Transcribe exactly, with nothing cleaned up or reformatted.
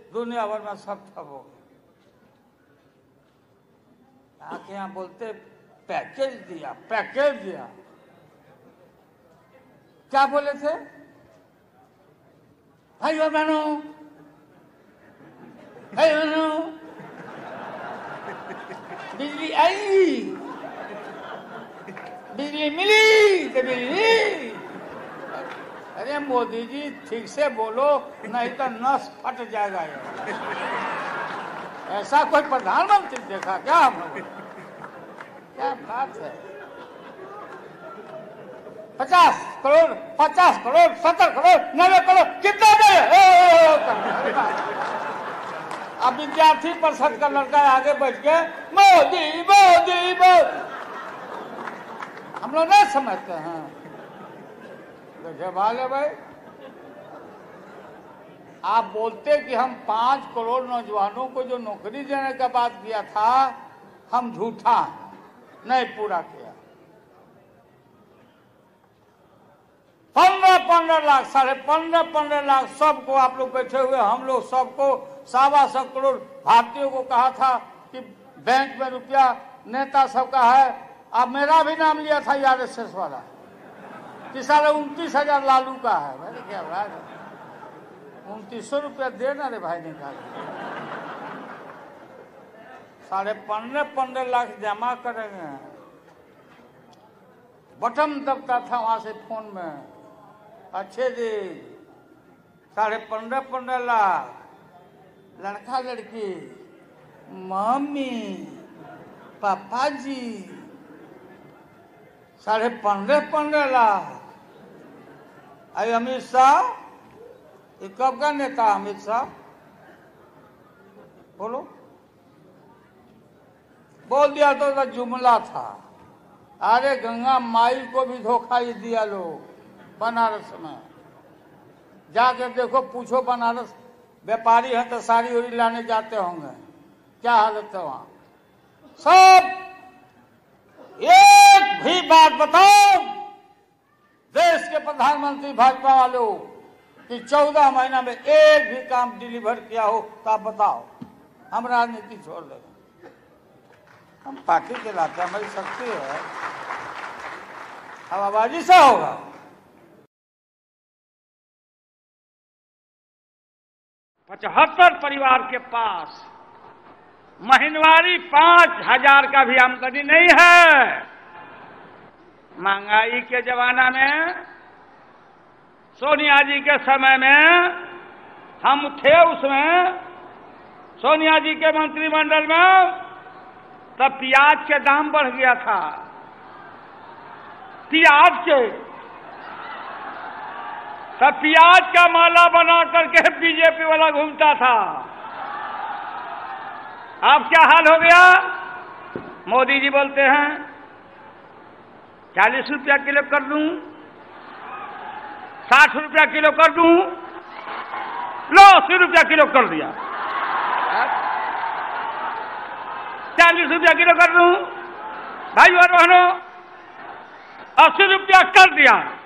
दुनिया भर में सब ठप हो गए। आके यहाँ बोलते पैकेज दिया, पैकेज दिया। क्या बोले थे भाई और बहनों, भाई बहनों, बिजली आई, बिजली मिली तो बिजली। अरे मोदी जी ठीक से बोलो, नहीं तो नस फट जाएगा। ऐसा कोई प्रधानमंत्री देखा क्या हम लोग? क्या बात है। पचास करोड़, पचास करोड़, सत्तर करोड़, नब्बे करोड़, कितना दे? अब विद्यार्थी परिषद का लड़का आगे बैठ के मोदी मोदी मोदी। हम लोग नहीं समझते हैं। देखिए भाले भाई, आप बोलते कि हम पांच करोड़ नौजवानों को जो नौकरी देने का बात किया था, हम झूठा नहीं पूरा किया। पंद्रह पंद्रह लाख, साढ़े पंद्रह पंद्रह लाख सबको, आप लोग बैठे हुए हम लोग सबको सवा सौ करोड़ भारतीयों को कहा था कि बैंक में रुपया नेता सबका है। अब मेरा भी नाम लिया था आर एस एस वाला कि साढ़े उनतीस हजार लालू का है। मैंने क्या बात है, उनतीस सौ रुपया देना रे भाई निकाल। साढ़े पंद्रह पंद्रह लाख जमा करेंगे। बटन दबता था वहां से फोन में, अच्छे जी साढ़े पंद्रह पंद्रह लाख, लड़का लड़की, मम्मी पापा जी, साढ़े पंद्रह पंद्रह लाख। अरे अमित शाह, ये कब का नेता अमित शाह? बोलो। बोल दिया तो, तो जुमला था। अरे गंगा माई को भी धोखा ही दिया लोग बनारस में। जाके देखो, पूछो बनारस व्यापारी है तो साड़ी उड़ी लाने जाते होंगे, क्या हालत है वहां। सब एक भी बात बताओ देश के प्रधानमंत्री भाजपा वालों कि चौदह महीना में एक भी काम डिलीवर किया हो तो आप बताओ। हम राजनीति छोड़ देंगे, हम पार्टी के लाते, हमारी शक्ति है, हवाबाजी से होगा। पचहत्तर परिवार के पास महीनवारी पांच हजार का भी आमदनी नहीं है। महंगाई के जमाना में, सोनिया जी के समय में हम थे उसमें, सोनिया जी के मंत्रिमंडल में, तब प्याज के दाम बढ़ गया था। प्याज के तब प्याज का माला बना करके बीजेपी वाला घूमता था। अब क्या हाल हो गया? मोदी जी बोलते हैं चालीस रुपया किलो कर दूं, साठ रुपया किलो कर दूं, लो अस्सी रुपया किलो कर दिया। चालीस रुपया किलो कर दूं, भाई और बहनों, अस्सी रुपया कर दिया।